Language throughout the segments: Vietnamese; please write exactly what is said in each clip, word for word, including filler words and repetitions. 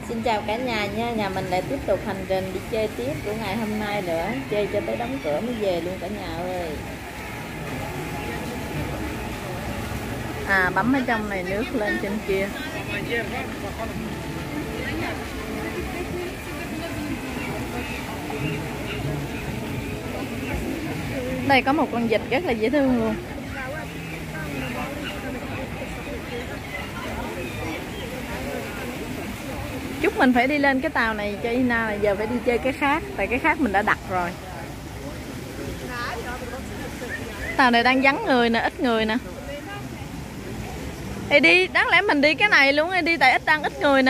Xin chào cả nhà nha, nhà mình lại tiếp tục hành trình đi chơi tiếp của ngày hôm nay nữa. Chơi cho tới đóng cửa mới về luôn cả nhà ơi. À, bấm ở trong này, nước lên trên kia. Đây có một con vịt rất là dễ thương luôn. Chúc mình phải đi lên cái tàu này cho Ina, là giờ phải đi chơi cái khác. Tại cái khác mình đã đặt rồi. Tàu này đang vắng người nè, ít người nè. Ê đi, đáng lẽ mình đi cái này luôn, Ê đi tại ít đang ít người nè.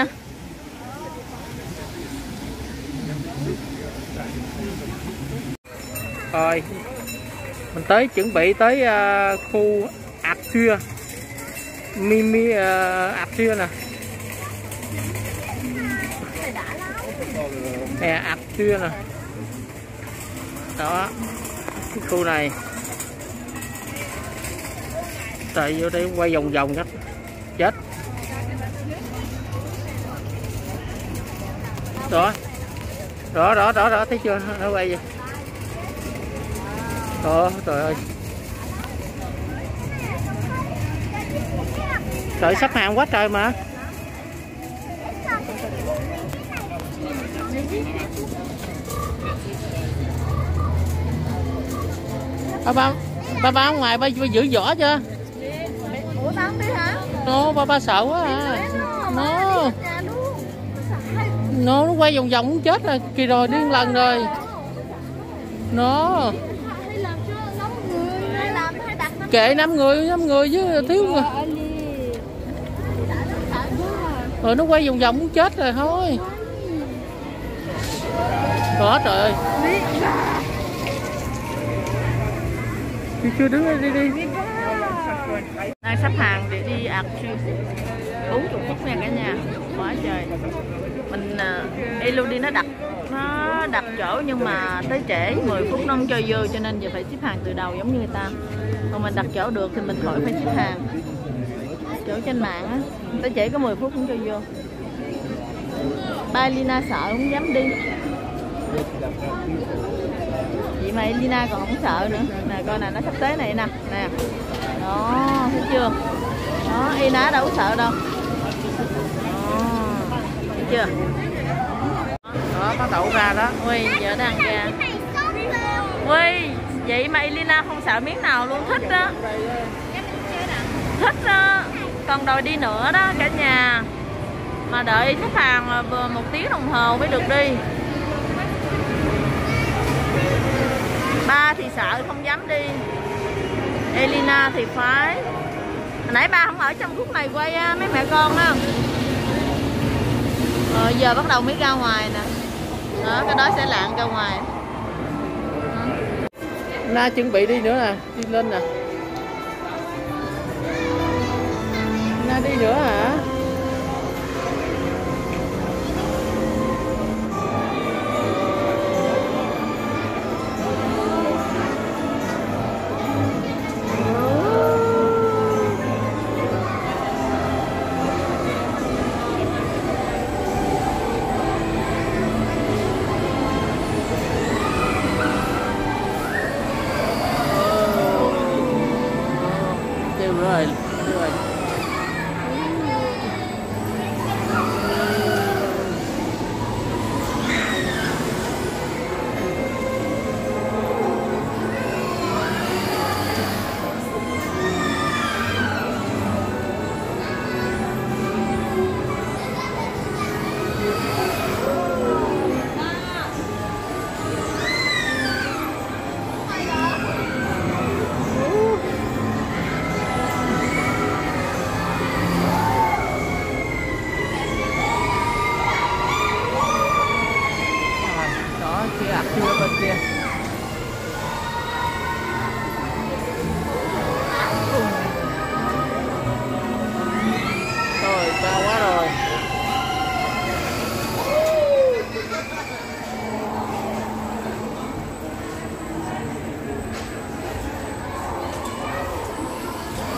Rồi mình tới chuẩn bị tới uh, khu ạp xưa Mimi uh, ạp xưa nè. Nè ạp xưa nè. Đó, cái khu này. Tại vô đây quay vòng vòng hết chết. Đó. Đó đó đó đó, thấy chưa? Nó quay vậy. Đó, trời ơi. Trời, sắp hàng quá trời mà. Ba ba ba ba ngoài ba giữ vỏ chưa? Ủa tao không đi hả? Nó ba ba sợ quá à. Nó nó nó quay vòng vòng muốn chết rồi, kỳ rồi đi một lần rồi. Nó kệ năm người năm người chứ thiếu người. Rồi nó quay vòng vòng muốn chết rồi thôi. Đó trời ơi. Đi chưa đứng đi đi. Đang sắp hàng để đi ạc bốn mươi phút nha cả nhà. Quá trời. Mình uh, Elodie nó đặt nó đặt chỗ nhưng mà tới trễ mười phút nó không cho vô, cho nên giờ phải xếp hàng từ đầu giống như người ta. Còn mình đặt chỗ được thì mình khỏi phải xếp hàng. Chỗ trên mạng á, tới trễ có mười phút không cho vô. Ba Lina sợ không dám đi. Vậy mà Lina còn không sợ nữa. Nè coi nè, nó sắp tới này nè. Nè. Đó, thấy chưa? Đó, Ina đâu có sợ đâu. Đó, thấy chưa? Đó, có đậu ra đó. Ui, giờ đang ra. Ui, vậy mà Elina không sợ miếng nào luôn, thích đó. Thích đó. Còn đòi đi nữa đó cả nhà. Mà đợi xếp hàng một tiếng đồng hồ mới được đi. Ba thì sợ không dám đi. Elina thì phải. Hồi nãy ba không ở trong khúc này quay á, mấy mẹ con á. Rồi giờ bắt đầu mới ra ngoài nè. Đó, cái đó sẽ lạng ra ngoài. Na chuẩn bị đi nữa nè, đi lên nè. Na đi nữa hả? Rồi, rồi. Kia ạc chưa bên kia. Rồi cao quá rồi.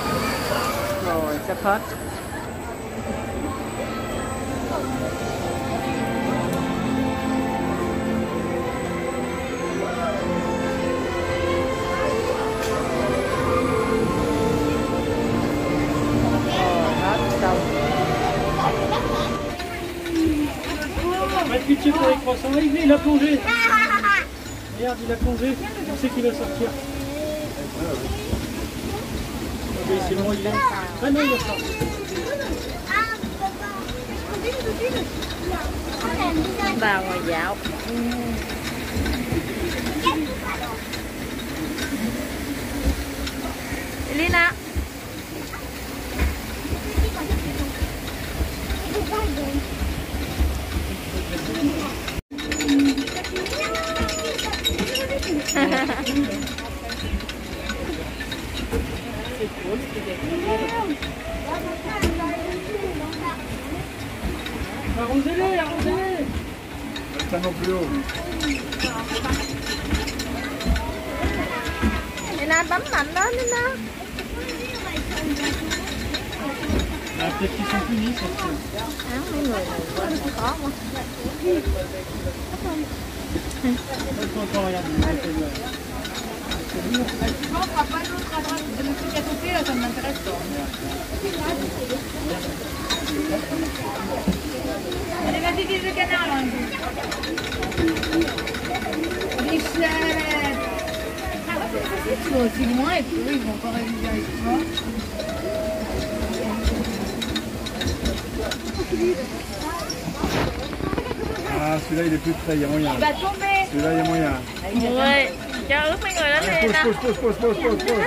Rồi sắp hết. cuisine pour les croissants. Allez, il a plongé. Regarde, il a plongé. On sait qu'il va sortir. Ok, c'est bon, il est. Ah non, il va sortir. Vào ngoài dạo. Elina. Arrosez-les, arrosez-les. Ça non plus haut. Elina bấm mạnh đó Elina. Ah, peut-être qu'ils sont punis, ça se tient. Áo mấy người này quên khó quá. Attends, attends, regarde, il va faire le- Non, on fera pas l'autre à droite, le truc à côté là, ça ne m'intéresse pas. Allez, vas-y, dis le canard là. Richette. Tu vas aussi loin et puis eux, ils vont encore réviser avec toi. Ah, celui-là il est plus près, il y a moyen. Il va tomber. Celui-là il y a moyen. Ôi, cho ướt mấy người đó Allez, Elina. pose, pose, pose, pose, pose, pose.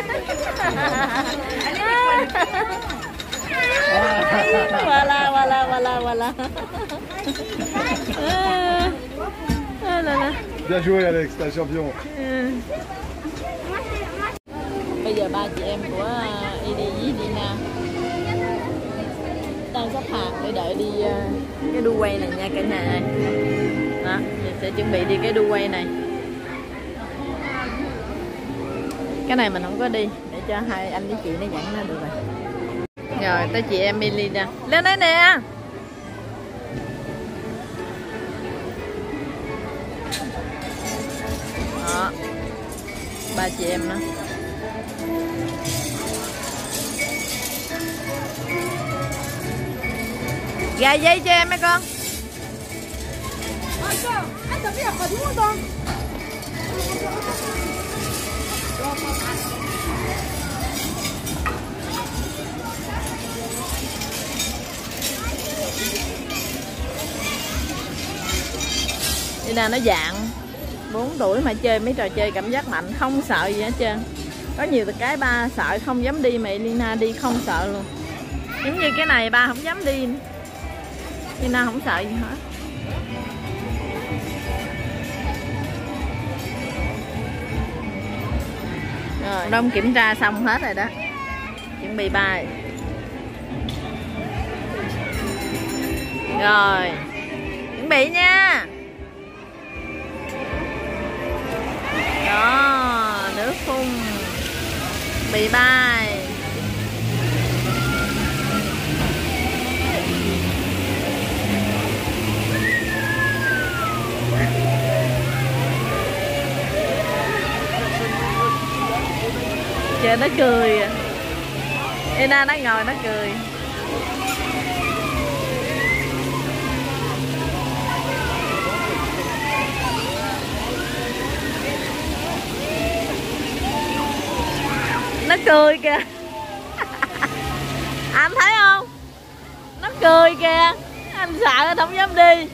Voilà, voilà, voilà, voilà. À, là, là. Bien joué Alex, t'es un champion. Ừ. Bây giờ ba chị em của Edie với Dina đang sắp hàng để đợi đi uh, cái đu quay này nha cả nhà ơi. Đó, mình sẽ chuẩn bị đi cái đu quay này. Cái này mình không có đi để cho hai anh với chị nó dẫn nó được rồi. Rồi tới chị em Milly nè. Lên đây nè. Đó. Ba chị em đó. Gà dây cho em mấy con. Đây là nó dạng bốn tuổi mà chơi mấy trò chơi cảm giác mạnh, không sợ gì hết trơn. Có nhiều cái ba sợ không dám đi mà Elina đi không sợ luôn. Giống như cái này ba không dám đi. Elina không sợ gì hết. Rồi, đông kiểm tra xong hết rồi đó. Chuẩn bị bài. Rồi. Chuẩn bị nha. Đó, nước phun. Bị bài. Trời nó cười à. Ena nó ngồi nó cười. Nó cười kìa. Anh thấy không? Nó cười kìa. Anh sợ anh không dám đi.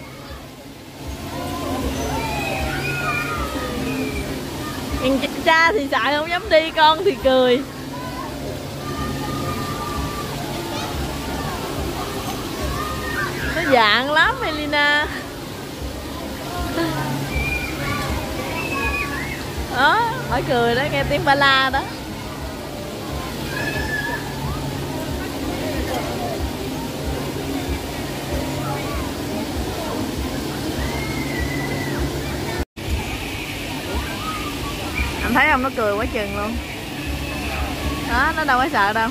Cha thì sợ không dám đi, con thì cười. Nó dạng lắm Elina. Đó, hỏi cười đó, nghe tiếng ba la đó. Anh thấy không, nó cười quá chừng luôn. Đó, nó đâu có sợ đâu.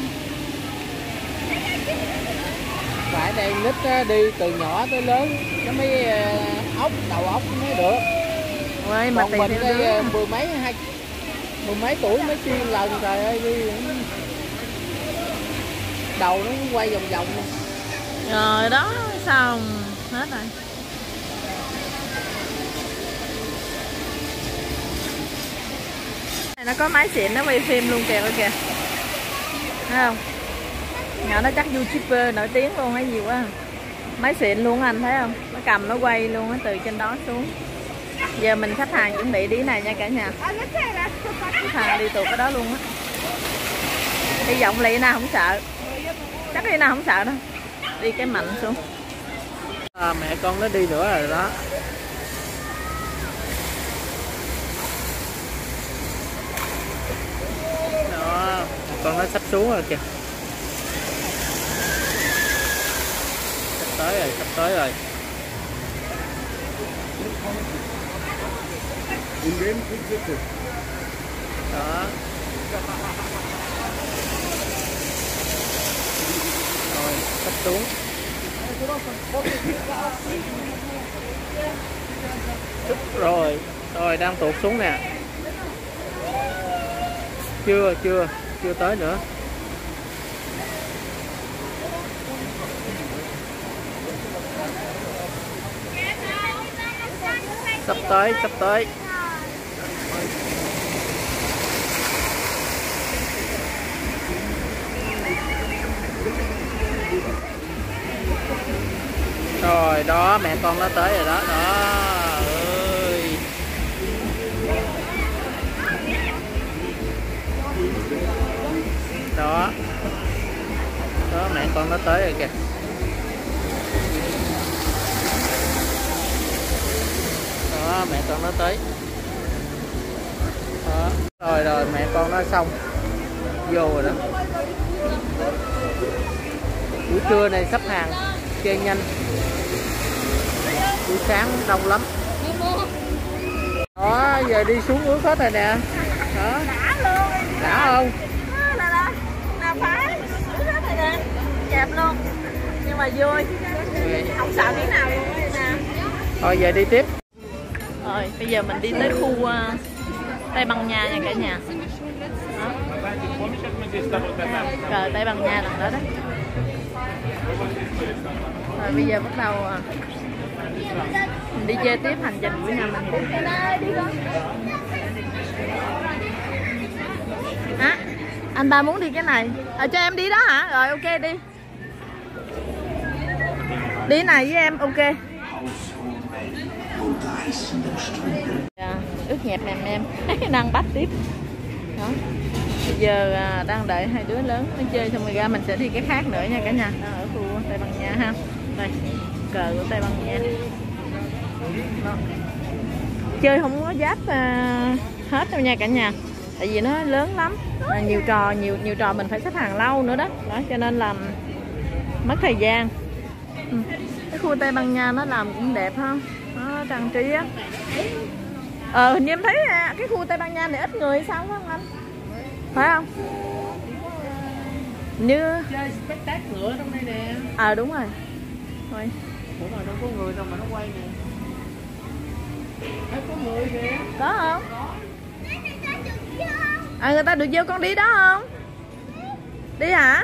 Phải đây nít đi từ nhỏ tới lớn nó mới ốc, đầu ốc mới được. Ôi, mà còn tùy mình theo đây đứa. mười mấy hai mười mấy tuổi mới xuyên lần, trời ơi đi đầu nó quay vòng vòng. Rồi đó, xong hết rồi. Nó có máy xịn nó quay phim luôn kìa, kìa. Thấy không? Nhỏ nó chắc YouTuber nổi tiếng luôn hay gì quá. Máy xịn luôn anh thấy không? Nó cầm nó quay luôn á từ trên đó xuống. Giờ mình khách hàng chuẩn bị đi này nha cả nhà. Khách hàng đi tụt cái đó luôn á. Hy vọng Ly nào không sợ. Chắc Ly nào không sợ đâu. Đi cái mạnh xuống. À, mẹ con nó đi nữa rồi đó. Đó, con nó sắp xuống rồi kìa. Sắp tới rồi, sắp tới rồi. Đó. Rồi, sắp xuống. Rồi, rồi đang tuột xuống nè. Chưa, chưa, chưa tới nữa. Sắp tới, sắp tới. Rồi đó, mẹ con nó tới rồi đó. Đó ơi. Đó. Đó, mẹ con nó tới rồi kìa. Đó, mẹ con nó tới. Đó. Rồi rồi, mẹ con nó xong. Vô rồi đó. Buổi trưa này sắp hàng chơi nhanh. Buổi sáng đông lắm. Đó, giờ đi xuống ướt hết rồi nè. Đó. Đã luôn. Đã không? Nè nè, nè phải. Ướt hết rồi nè. Đẹp luôn. Nhưng mà vui. Không sợ miếng nào luôn nè. Thôi giờ đi tiếp. Rồi, bây giờ mình đi tới khu uh, Tây Ban Nha nha cả nhà. Đó. Cờ Tây Ban Nha lần đó đó. Rồi bây giờ bắt đầu uh, mình đi chơi tiếp hành trình của nhà mình. À, anh ba muốn đi cái này. À, cho em đi đó hả? Rồi ok đi. Đi này với em ok. À, ướt nhẹp mềm em đang bắt tiếp đó. Bây giờ à, đang đợi hai đứa lớn nó chơi xong rồi ra mình sẽ đi cái khác nữa nha cả nhà. Đang ở khu Tây Ban Nha ha. Đây cờ của Tây Ban Nha đó. Chơi không có giáp à, hết đâu nha cả nhà, tại vì nó lớn lắm, à, nhiều trò nhiều nhiều trò mình phải xếp hàng lâu nữa đó, đó cho nên là mất thời gian. Ừ. Cái khu Tây Ban Nha nó làm cũng đẹp ha, nó trang trí á. Ờ hình như em thấy cái khu Tây Ban Nha này ít người sao phải không anh? Phải không? Như Chơi spectac ngựa trong đây nè. ờ à, đúng rồi. Thôi. Ủa mà đâu có người đâu mà nó quay nè. Thấy có người kìa. Có không? À người ta được vô con đi đó không? Đi hả?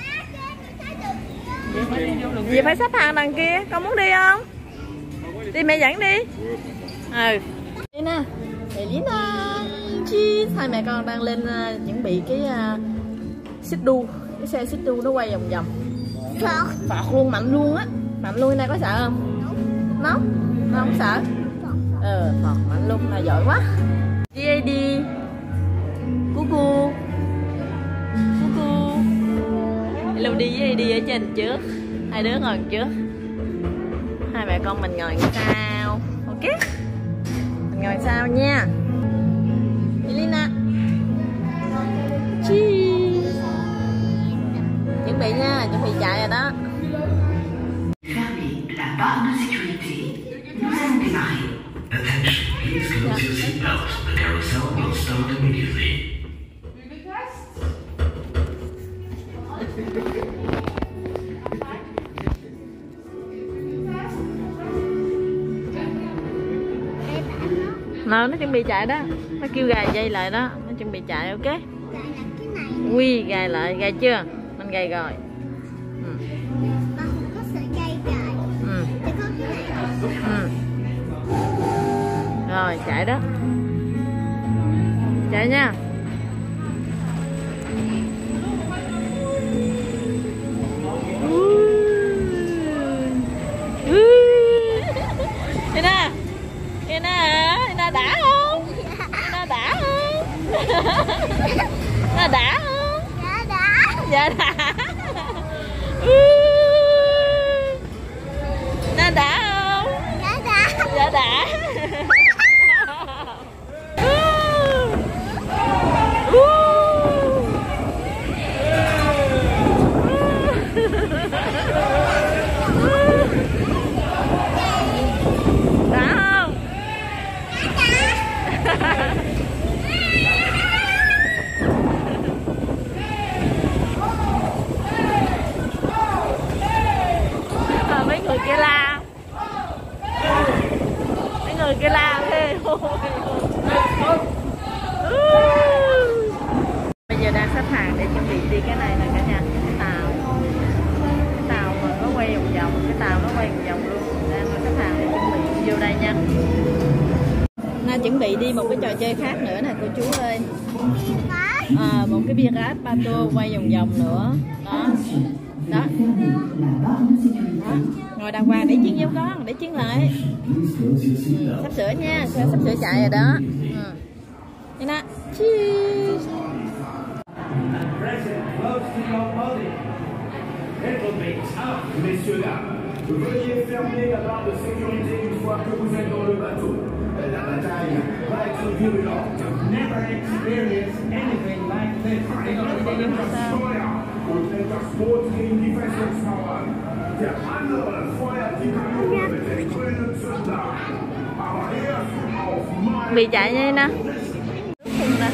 Vậy phải xếp hàng đằng kia, con muốn đi không? Đi mẹ dẫn đi. Ừ. Đây nè, Elina, cheese. Hai mẹ con đang lên uh, chuẩn bị cái uh, xích đu, cái xe xích đu nó quay vòng vòng. Phọt. Phọt luôn, mạnh luôn á, mạnh luôn. Cái này có sợ không? Nó, nó không sợ. Ờ, phọt mạnh luôn, là giỏi quá. Đi đi. Cu cu. Cu cu. Lưu đi với đi ở trên trước, hai đứa ngồi trước, hai mẹ con mình ngồi sau. Ok, mình ngồi sau nha. Elina, cheese. Chuẩn bị nha, chuẩn bị chạy rồi đó. Fermez la barre de sécurité. Nous allons démarrer. Attention, please close your seatbelt. The carousel will start immediately. Nó nó chuẩn bị chạy đó, nó kêu gài dây lại đó, nó chuẩn bị chạy. Ok, quy gài lại, gài chưa? Mình gài rồi. Ừ. Ừ. Ừ. Rồi chạy đó, chạy nha. Nó đã không? Dạ đã. Dạ đã. Nó đã không? Dạ đã. Dạ đã. Mấy người kia la, mấy người kia la thế. Bây giờ đang xếp hàng để chuẩn bị đi cái này nè cả nhà, cái tàu, cái tàu mà nó quay vòng vòng, cái tàu nó quay vòng vòng luôn. Đang xếp hàng để chuẩn bị vô đây nha. Na chuẩn bị đi một cái trò chơi khác nữa nè cô chú ơi. À, một cái Pirate Pato quay vòng vòng nữa đó. Đó. Đó, ngồi đàng hoàng để chiến vô con, để chiến lại. Ừ, sắp sửa nha, sắp sửa chạy rồi đó. Ừ. Vậy đó. Cheers. Veuillez fermer la barre de sécurité une fois que vous êtes dans le bateau. La bataille va être violente. Never experienced anything like this. Und etwas Boot gegen die Festungsmauern. Der andere feuert die Kanone mit dem grünen Zünder. Aber erst auf mein... Bị chạy như nè. Nè.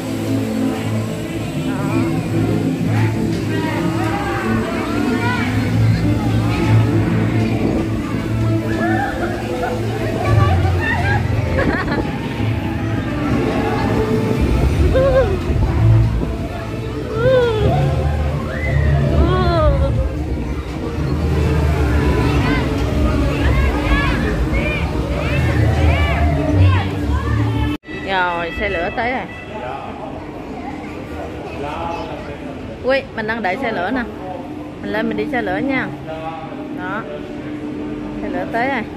Rồi xe lửa tới rồi. Ui, mình đang đợi xe lửa nè. Mình lên mình đi xe lửa nha. Đó. Xe lửa tới rồi.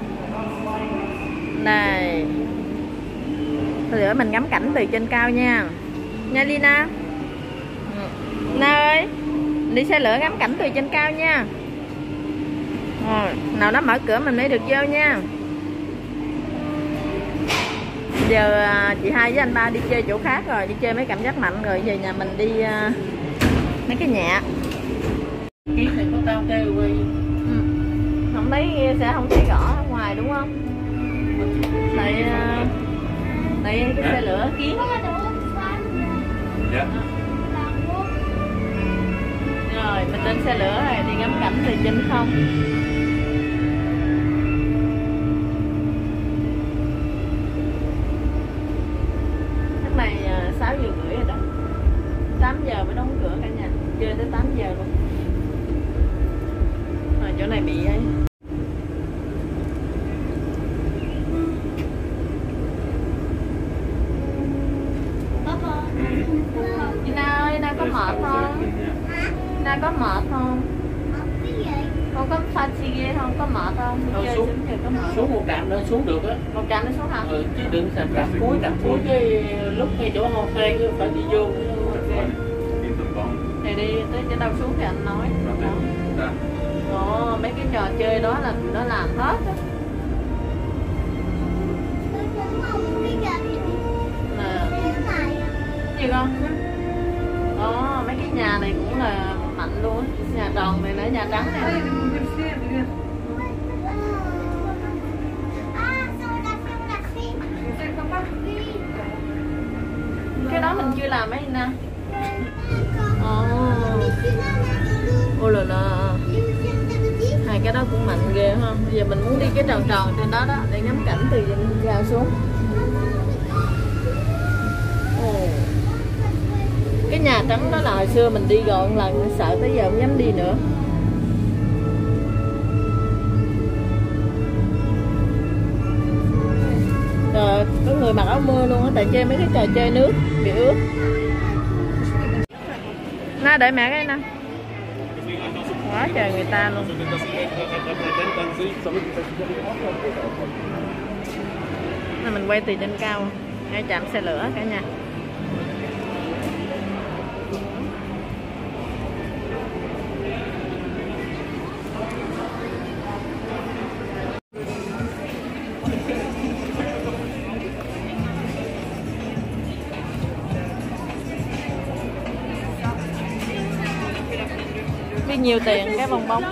Này. Xe lửa mình ngắm cảnh từ trên cao nha. Nha Lina. Na ơi. Đi xe lửa ngắm cảnh từ trên cao nha. Rồi, nào nó mở cửa mình mới được vô nha. Giờ chị hai với anh ba đi chơi chỗ khác rồi, đi chơi mấy cảm giác mạnh rồi, về nhà mình đi uh, mấy cái nhạc. Kiến thì có tao kêu quay. Ừ. Không thấy sẽ không thấy rõ ở ngoài đúng không? Tại uh, tại cái xe lửa kiến. Dạ. Rồi mình lên xe lửa rồi đi ngắm cảnh từ trên không. Này sáu giờ rưỡi rồi đó, tám giờ mới đóng cửa cả nhà, chơi tới tám giờ luôn. Rồi chỗ này bị ấy. Ina ơi, Ina có mệt không? Ina có mệt không? Con có pha chi ghê không? Có mệt không? Thôi Chơi xuống, xuống chơi có mệt. xuống một đạm nữa xuống được á. Một trạm nó xuống hả? Ừ, chứ đừng thành đạm cuối, đạm cuối cái lúc ngay chỗ hồ phê cứ phải đi vô. Thì đi tới chỗ đâu xuống thì anh nói. Đó. Ồ, mấy cái trò chơi đó là nó làm hết á. Gì con? Đó, mấy cái nhà này cũng là mạnh luôn á. Nhà tròn này nữa, nhà trắng này. Cái đó mình chưa làm ấy nè. Ồ. Ôi là là. Hai cái đó cũng mạnh ghê ha. Bây giờ mình muốn đi cái tròn tròn trên đó đó để ngắm cảnh từ trên cao xuống. Ồ. Cái nhà trắng đó là hồi xưa mình đi rồi một lần, sợ tới giờ không dám đi nữa. Rồi, có người mặc áo mưa luôn á, tại chơi mấy cái trò chơi nước bị ướt. Na đợi mẹ cái nè. Quá trời người ta luôn. Nên mình quay từ trên cao, ngay trạm xe lửa cả nhà. nhiều tiền cái bong bóng.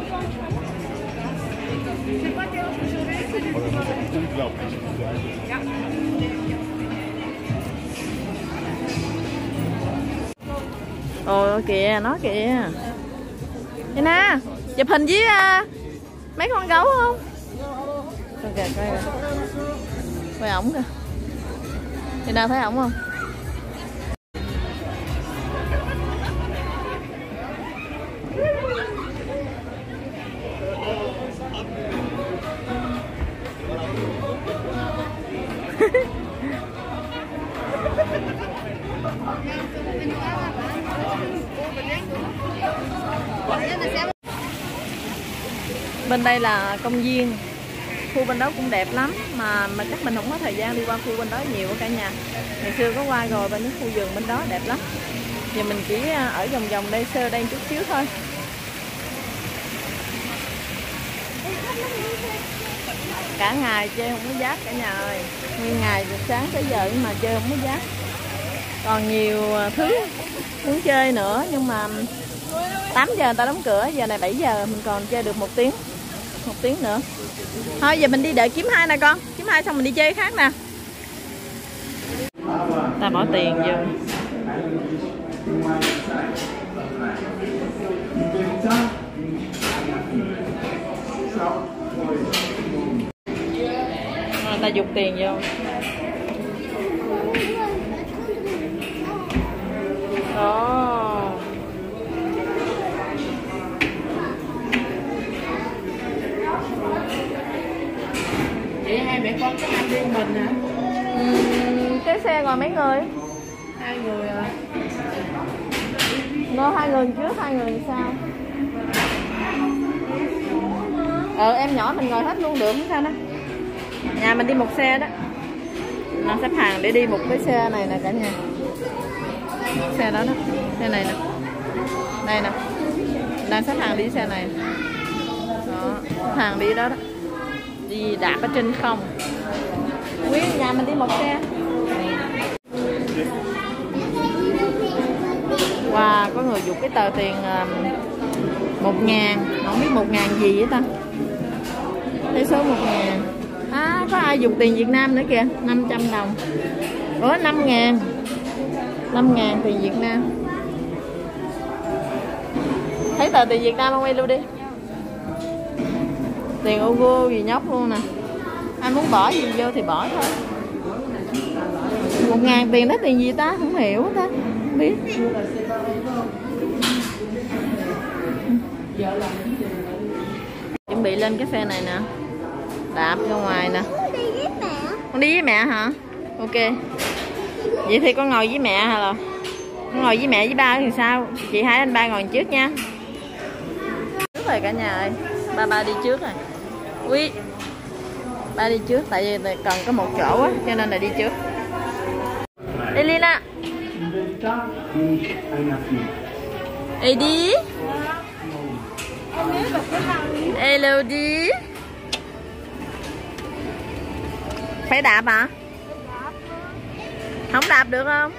Ồ kìa, nó kìa. Đây nè, chụp hình với uh, mấy con gấu không? Coi kìa, coi kìa. Quay ổng kìa. Thì nào thấy ổng không? Bên đây là công viên, khu bên đó cũng đẹp lắm mà mà chắc mình không có thời gian đi qua khu bên đó nhiều cả nhà. Ngày xưa có qua rồi, bên cái khu vườn bên đó đẹp lắm. Giờ mình chỉ ở vòng vòng đây sơ đây chút xíu thôi. Cả ngày chơi không có giác cả nhà ơi, nguyên ngày từ sáng tới giờ mà chơi không có giác. Còn nhiều thứ muốn chơi nữa nhưng mà tám giờ người ta đóng cửa, giờ này bảy giờ mình còn chơi được một tiếng một tiếng nữa. Thôi giờ mình đi đợi kiếm hai nè con, kiếm hai xong mình đi chơi khác nè. Ta bỏ tiền vô. Rồi, ta dục tiền vô. Đó. Vậy hai mẹ con có ăn riêng mình hả? Uhm, cái xe ngồi mấy người? Hai người à? Ngồi hai người trước, hai người sau. Ờ em nhỏ mình ngồi hết luôn được không sao đó. Nhà mình đi một xe đó. Nó xếp hàng để đi một cái xe này nè cả nhà. Xe đó đó, xe này nè. Đây nè. Đang xếp hàng đi xe này. Đó, xếp hàng đi đó đó. Đi đạp ở trên không. Nguyên nhà mình đi một xe. Wow, có người dục cái tờ tiền một ngàn. Không biết một ngàn gì vậy ta. Thấy số một ngàn. À, có ai dục tiền Việt Nam nữa kìa. Năm trăm đồng. Ủa năm ngàn. Năm ngàn tiền Việt Nam. Thấy tờ tiền Việt Nam không, quay luôn đi. Tiền ô vô gì nhóc luôn nè. Anh muốn bỏ gì vô thì bỏ thôi. Một ngàn tiền đó tiền gì ta, không hiểu ta, không biết. Chuẩn bị lên cái xe này nè, đạp ra ngoài nè. Con đi với mẹ hả? Ok. Vậy thì con ngồi với mẹ hả là? Con ngồi với mẹ với ba thì sao? Chị hai anh ba ngồi trước nha. Trước rồi cả nhà ơi. Ba ba đi trước rồi. Ui. Ba đi trước tại vì cần có một chỗ á cho nên là đi trước. Elina. Edi. Elodie. Phải đạp hả? Không đạp được không?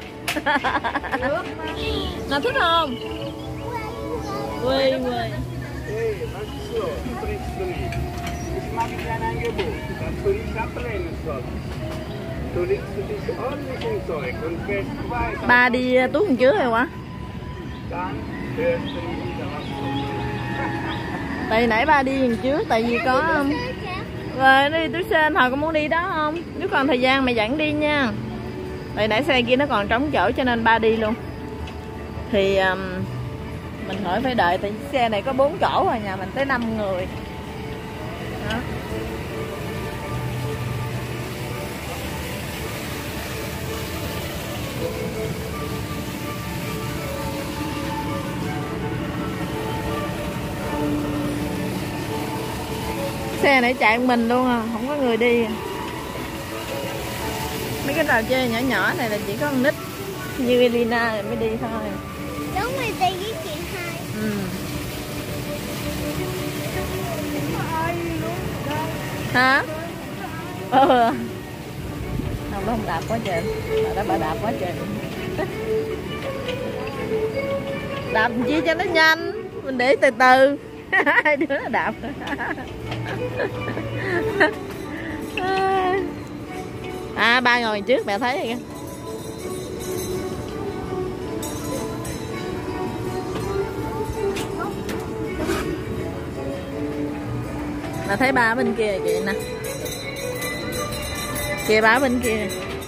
Nó thích không? Quay quay. Ba đi túi con trước rồi quá. Tại nãy ba đi lần trước tại vì có rồi nó đi túi sen, hồi có muốn đi đó không? Nếu còn thời gian mày dẫn đi nha. Tại nãy xe kia nó còn trống chỗ cho nên ba đi luôn. Thì um, mình khỏi phải đợi tại xe này có bốn chỗ rồi, nhà mình tới năm người. Đó. Xe này chạy một mình luôn à, không có người đi. Mấy cái trò chơi nhỏ nhỏ này là chỉ có con nít như Elina mới đi thôi. Đúng rồi, đi với chị hai. Ừ. Hả? Ừ. Không, nó không đạp quá trời. Ở đó bà đạp quá trời. Đạp chi cho nó nhanh. Mình để từ từ. Hai đứa nó đạp. À, ba ngồi trước mẹ thấy kìa. Mà thấy ba bên kia kìa nè. Kìa ba bên kia.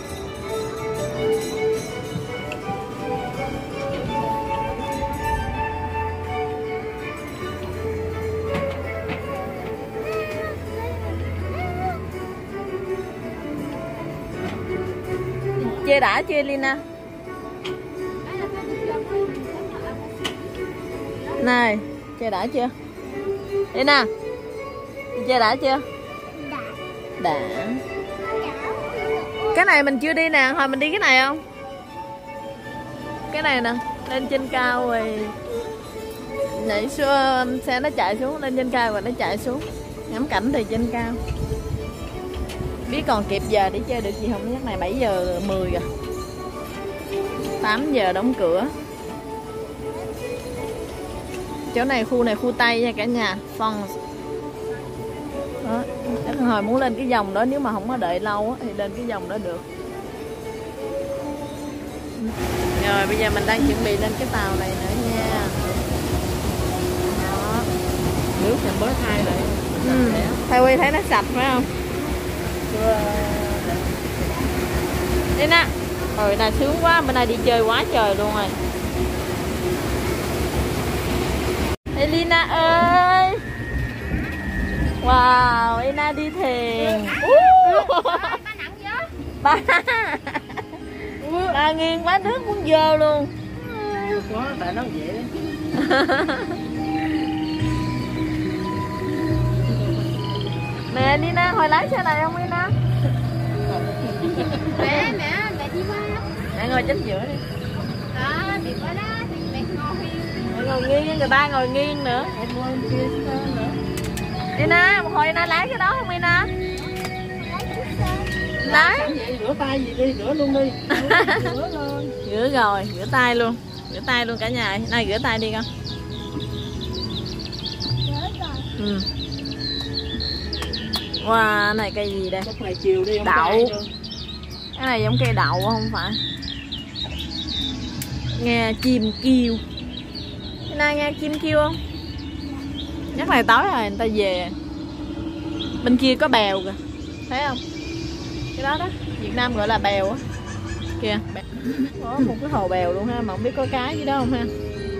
Chơi đã chưa Lina? Này, chơi đã chưa? Lina, chơi đã chưa? Đã. Cái này mình chưa đi nè, hồi mình đi cái này không? Cái này nè, lên trên cao rồi nhảy xuống, xe nó chạy xuống, lên trên cao rồi nó chạy xuống. Ngắm cảnh từ trên cao. Biết còn kịp giờ để chơi được gì không? Chắc này bảy giờ mười rồi. tám giờ đóng cửa. Chỗ này khu này khu Tây nha cả nhà. Phong. Đó, chắc hồi muốn lên cái vòng đó, nếu mà không có đợi lâu thì lên cái vòng đó được. Rồi bây giờ mình đang chuẩn bị lên cái tàu này nữa nha. Đó. Nước mình mới thay lại. Ừ. Thay Quy thấy nó sạch phải không? Đây nè. Rồi này sướng quá, bên này đi chơi quá trời luôn rồi. Elina ơi. Wow, Elina đi thuyền. Ba nặng vô. Ba. Ba nghiêng quá nước muốn vô luôn. Quá tại nó dễ đấy. Nè Lina, hồi lái xe này không Lina? Mẹ, mẹ, mẹ đi qua. Mẹ ngồi chính giữa đi. Đó, đi qua đó thì mẹ ngồi. Mẹ ngồi nghiêng, người ta ngồi nghiêng nữa. Lina, một hồi Lina lái cái đó không Lina? Lái. Rửa tay gì đi, rửa luôn đi. Rửa luôn. Rửa rồi, rửa tay luôn. Rửa tay luôn cả nhà. Này rửa tay đi con. Ừ. Wow, này cây gì đây? Lúc này chiều đi không đậu. Cái này giống cây đậu không phải. Nghe chim kêu. Cái này nghe chim kêu không? Chắc này tối rồi người ta về. Bên kia có bèo kìa. Thấy không? Cái đó đó, Việt Nam gọi là bèo á. Kìa, có một cái hồ bèo luôn ha, mà không biết có cá gì đó không ha.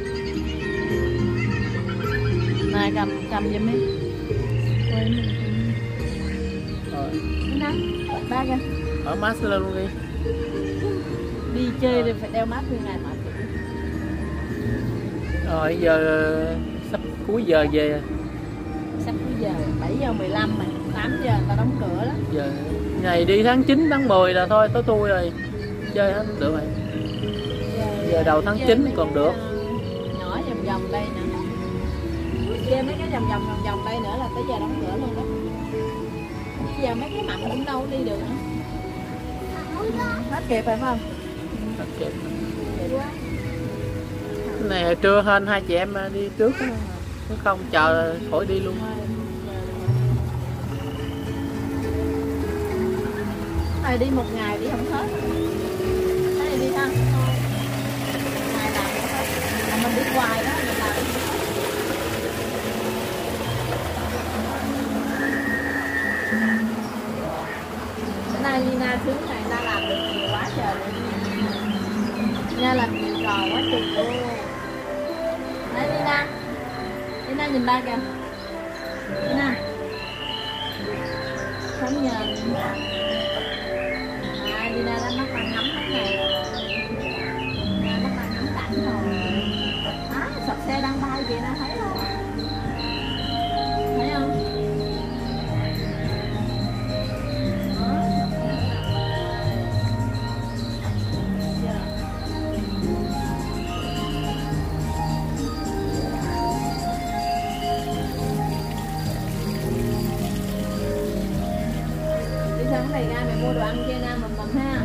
Này cầm cầm giùm đi. Quay mình. Nè, ba kìa. Ở mask lên luôn đi. Đi chơi thì phải đeo mask nguyên ngày mà. Rồi giờ sắp cuối giờ về. Sắp cuối giờ, bảy giờ mười lăm mà, tám giờ người ta đóng cửa đó. Giờ ngày đi tháng chín, tháng mười là thôi, tối tui rồi. Chơi hết được rồi. Giờ, giờ đầu tháng chín còn được. Nhỏ vòng vòng đây nè. Chơi mấy cái vòng vòng vòng vòng đây nữa là tới giờ đóng cửa luôn đó. Bây giờ mấy cái mặn cũng đâu đi được nữa. Hết kịp phải không? Hết kịp. Này trưa hơn hai chị em đi trước đó. Nếu không chờ khỏi đi luôn. Này đi một ngày đi không hết. Cái này đi ha. Ngày làm không hết. Mà mình đi hoài đó mình làm. Bữa nay Lina sướng này ta làm được nhiều quá trời luôn. Lina làm nhiều trò quá trời luôn. Đấy Lina. Lina nhìn ba kìa. Lina. Không nhìn. À, Lina đã bắt đang ngắm cái này rồi. Lina bắt đang ngắm cảnh rồi. Á, sọt xe đang bay kìa, nó thấy không? Thấy không? Sáng này ra mẹ mua đồ ăn cho Nam mầm mầm ha.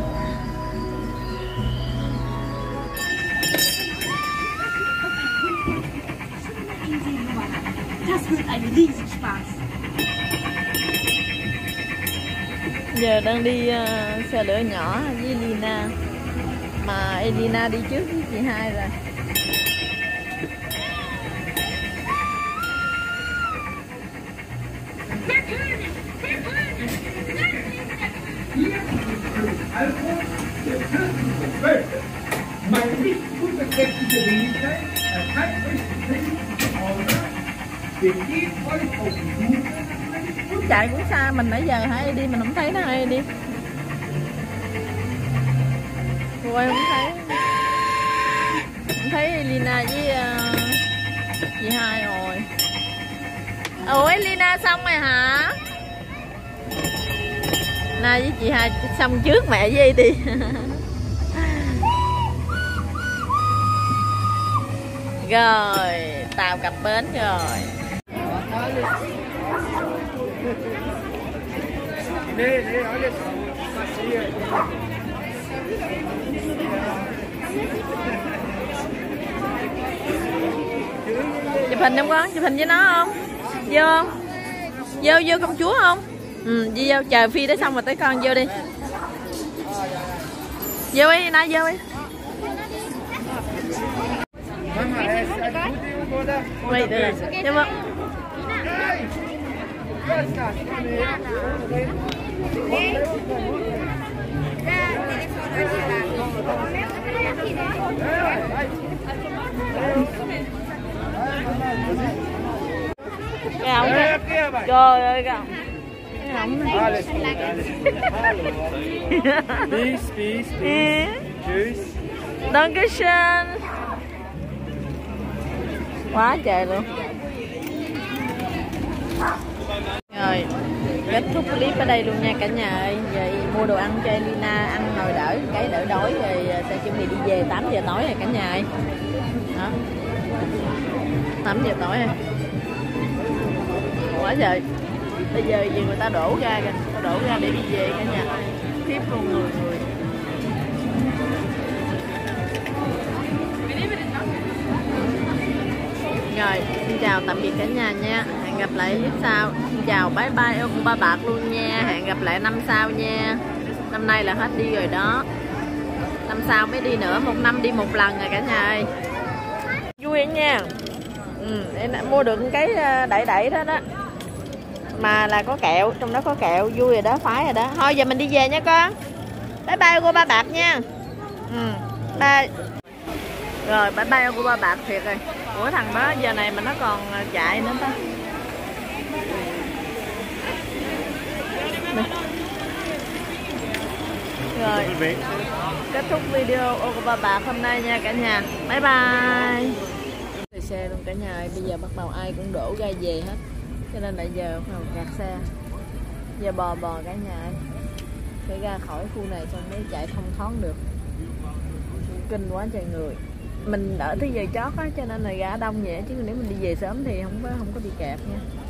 Das wird ein riesen Spaß. Giờ đang đi uh, xe lửa nhỏ với Elina, mà Elina đi trước với chị hai rồi. Meine nicht unbegrenzliche Wenigkeit erteilt euch die technische Order. Wir gehen euch auf die Suche. Chạy cũng xa mình nãy giờ hãy đi mình không thấy nó hay đi. Quay không thấy. Không thấy Elina với uh, chị hai rồi. Ủa Elina xong rồi hả? Na với chị hai xong trước mẹ với đi. Rồi, tàu cập bến rồi. Chụp hình không con? Chụp hình với nó không? Vô không? Vô vô công chúa không? Ừ, đi vô chờ Phi đó xong rồi tới con vô đi. Vô đi, nãy vô đi. Wait, there. Come on. Trời ơi kìa. Peace, peace, peace. Tschüss. Dankeschön. Quá trời luôn. Rồi, kết thúc clip ở đây luôn nha cả nhà ơi. Vậy mua đồ ăn cho Elina ăn nồi đỡ cái đỡ đói rồi sẽ chuẩn bị đi về tám giờ tối rồi cả nhà ơi. Đó. tám giờ tối rồi. Quá trời. Bây giờ gì người ta đổ ra kìa, ta đổ ra để đi về cả nhà. Khiếp luôn người người. Rồi, xin chào tạm biệt cả nhà nha. Hẹn gặp lại clip sau. Xin chào, bye bye ông ba bạc luôn nha. Hẹn gặp lại năm sau nha. Năm nay là hết đi rồi đó. Năm sau mới đi nữa, một năm đi một lần rồi cả nhà ơi. Vui nha. Ừ, em đã mua được cái đẩy đẩy đó đó. Mà là có kẹo, trong đó có kẹo, vui rồi đó, phải rồi đó. Thôi giờ mình đi về nha con. Bye bye cô ba bạc nha. Ừ, bye. Rồi bye bye cô ba bạc thiệt rồi. Ủa thằng đó giờ này mà nó còn chạy nữa ta. Rồi kết thúc video ô cô ba bạc hôm nay nha cả nhà. Bye bye. Về xe luôn cả nhà ơi. Bây giờ bắt đầu ai cũng đổ ra về hết, cho nên là giờ bắt đầu gạt xe. Giờ bò bò cả nhà ơi. Phải ra khỏi khu này xong mới chạy thông thoáng được. Kinh quá trời người. Mình ở tới giờ chót á cho nên là gã đông vậy, chứ nếu mình đi về sớm thì không có không có bị kẹt nha.